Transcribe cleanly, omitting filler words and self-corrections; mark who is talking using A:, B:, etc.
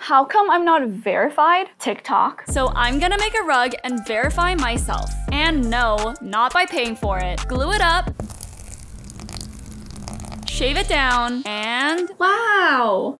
A: How come I'm not verified? TikTok. So I'm gonna make a rug and verify myself. And no, not by paying for it. Glue it up, shave it down, and wow!